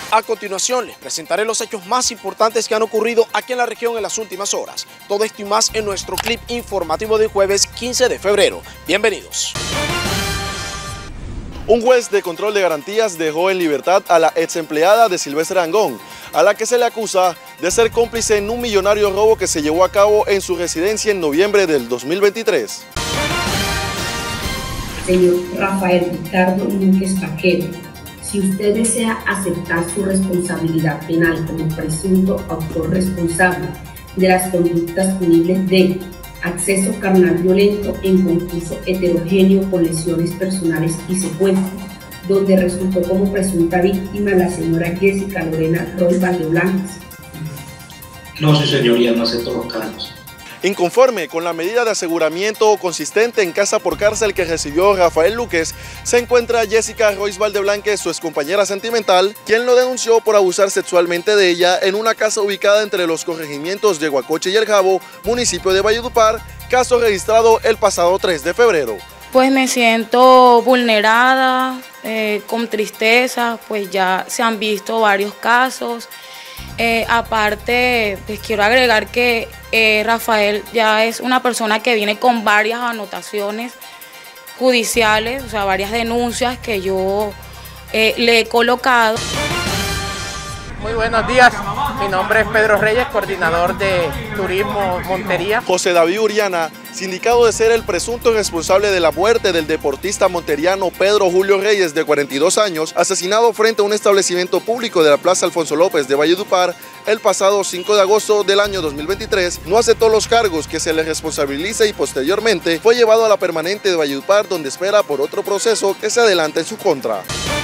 A continuación les presentaré los hechos más importantes que han ocurrido aquí en la región en las últimas horas. Todo esto y más en nuestro clip informativo de jueves 15 de febrero. Bienvenidos. Un juez de control de garantías dejó en libertad a la ex empleada de Silvestre Dangond, a la que se le acusa de ser cómplice en un millonario robo que se llevó a cabo en su residencia en noviembre del 2023. Señor Rafael Ricardo Núñez Vaquero, si usted desea aceptar su responsabilidad penal como presunto autor responsable de las conductas punibles de acceso carnal violento en concurso heterogéneo con lesiones personales y secuestro, donde resultó como presunta víctima la señora Jessica Lorena Roy Valdeblanques. No, su señoría, no acepto los cargos. Inconforme con la medida de aseguramiento consistente en casa por cárcel que recibió Rafael Luques, se encuentra Jessica Roy Valdeblanques, su excompañera sentimental, quien lo denunció por abusar sexualmente de ella en una casa ubicada entre los corregimientos de Guacoche y El Jabo, municipio de Valledupar, caso registrado el pasado 3 de febrero. Pues me siento vulnerada, con tristeza, pues ya se han visto varios casos. Aparte, pues quiero agregar que Rafael ya es una persona que viene con varias anotaciones judiciales, o sea, varias denuncias que yo le he colocado. Muy buenos días, mi nombre es Pedro Reyes, coordinador de Turismo Montería. José David Uriana, sindicado de ser el presunto responsable de la muerte del deportista monteriano Pedro Julio Reyes, de 42 años, asesinado frente a un establecimiento público de la Plaza Alfonso López de Valledupar el pasado 5 de agosto del año 2023, no aceptó los cargos que se le responsabiliza y posteriormente fue llevado a la permanente de Valledupar, donde espera por otro proceso que se adelanta en su contra.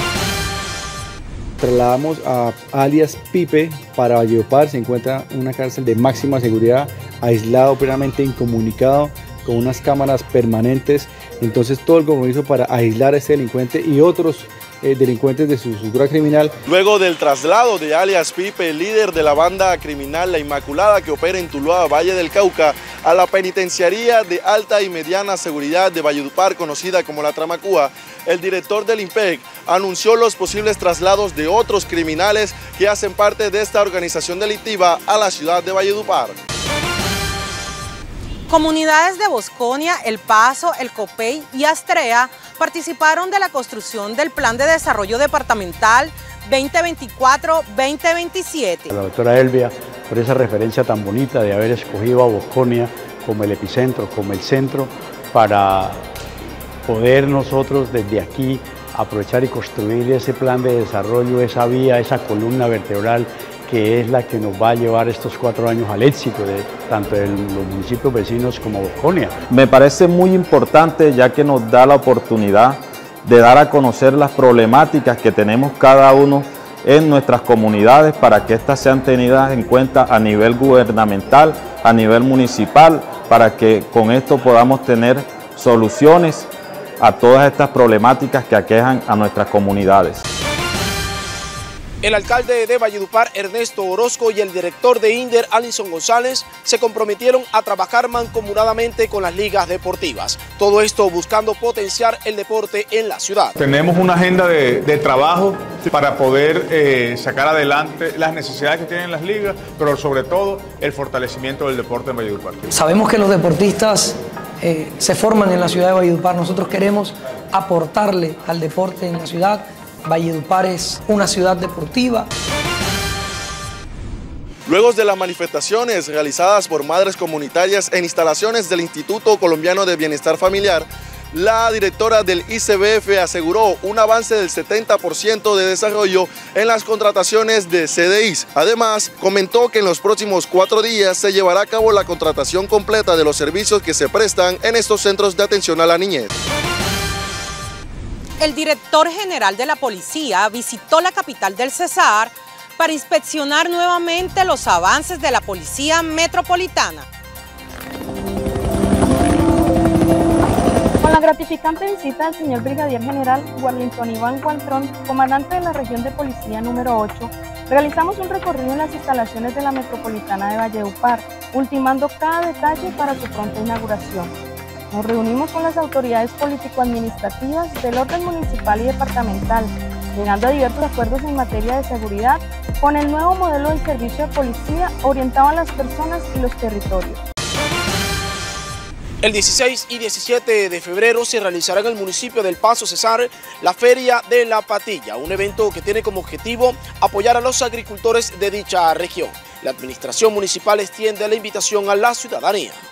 Trasladamos a alias Pipe para Valledupar. Se encuentra en una cárcel de máxima seguridad, aislado, plenamente incomunicado, con unas cámaras permanentes. Entonces todo el compromiso para aislar a este delincuente y otros delincuentes de su estructura criminal. Luego del traslado de alias Pipe, líder de la banda criminal La Inmaculada que opera en Tuluá, Valle del Cauca, a la penitenciaría de alta y mediana seguridad de Valledupar, conocida como La Tramacúa, el director del IMPEC anunció los posibles traslados de otros criminales que hacen parte de esta organización delictiva a la ciudad de Valledupar. Comunidades de Bosconia, El Paso, El Copey y Astrea participaron de la construcción del Plan de Desarrollo Departamental 2024-2027. A la doctora Elvia por esa referencia tan bonita de haber escogido a Bosconia como el epicentro, como el centro, para poder nosotros desde aquí aprovechar y construir ese plan de desarrollo, esa vía, esa columna vertebral que es la que nos va a llevar estos 4 años al éxito de tanto de los municipios vecinos como Bosconia. Me parece muy importante, ya que nos da la oportunidad de dar a conocer las problemáticas que tenemos cada uno en nuestras comunidades para que éstas sean tenidas en cuenta a nivel gubernamental, a nivel municipal, para que con esto podamos tener soluciones a todas estas problemáticas que aquejan a nuestras comunidades. El alcalde de Valledupar, Ernesto Orozco, y el director de INDER, Alison González, se comprometieron a trabajar mancomunadamente con las ligas deportivas. Todo esto buscando potenciar el deporte en la ciudad. Tenemos una agenda de trabajo para poder sacar adelante las necesidades que tienen las ligas, pero sobre todo el fortalecimiento del deporte en Valledupar. Sabemos que los deportistas se forman en la ciudad de Valledupar. Nosotros queremos aportarle al deporte en la ciudad. Valledupar es una ciudad deportiva. Luego de las manifestaciones realizadas por madres comunitarias en instalaciones del Instituto Colombiano de Bienestar Familiar, la directora del ICBF aseguró un avance del 70% de desarrollo en las contrataciones de CDIs. Además, comentó que en los próximos 4 días se llevará a cabo la contratación completa de los servicios que se prestan en estos centros de atención a la niñez. El director general de la policía visitó la capital del Cesar para inspeccionar nuevamente los avances de la Policía Metropolitana. Con la gratificante visita del señor Brigadier General Warlington Iván Guantrón, comandante de la región de policía número 8, realizamos un recorrido en las instalaciones de la Metropolitana de Valledupar, ultimando cada detalle para su pronta inauguración. Nos reunimos con las autoridades político-administrativas del orden municipal y departamental, llegando a diversos acuerdos en materia de seguridad con el nuevo modelo del servicio de policía orientado a las personas y los territorios. El 16 y 17 de febrero se realizará en el municipio del Paso Cesar la Feria de la Patilla, un evento que tiene como objetivo apoyar a los agricultores de dicha región. La administración municipal extiende la invitación a la ciudadanía.